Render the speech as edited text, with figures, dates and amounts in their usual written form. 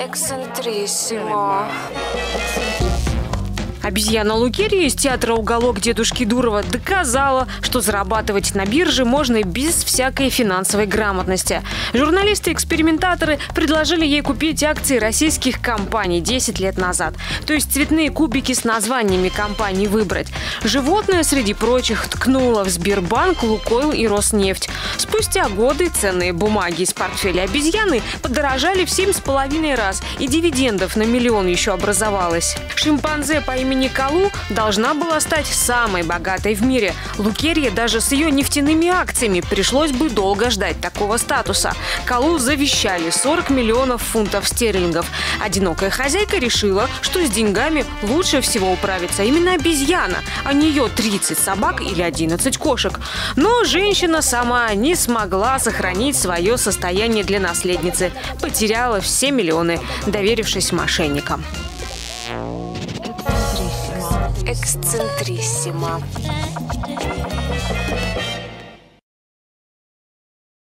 Эксцентриссимо. Обезьяна Лукерья из театра «Уголок» дедушки Дурова доказала, что зарабатывать на бирже можно и без всякой финансовой грамотности. Журналисты-экспериментаторы предложили ей купить акции российских компаний 10 лет назад. То есть цветные кубики с названиями компаний выбрать. Животное, среди прочих, ткнуло в Сбербанк, Лукойл и Роснефть. Спустя годы ценные бумаги из портфеля обезьяны подорожали в 7,5 раз. И дивидендов на миллион еще образовалось. Шимпанзе по имени Калу должна была стать самой богатой в мире. Лукерье даже с ее нефтяными акциями пришлось бы долго ждать такого статуса. Калу завещали 40 миллионов фунтов стерлингов. Одинокая хозяйка решила, что с деньгами лучше всего управится именно обезьяна, а не ее 30 собак или 11 кошек. Но женщина сама не смогла сохранить свое состояние для наследницы. Потеряла все миллионы, доверившись мошенникам. Эксцентриссимо.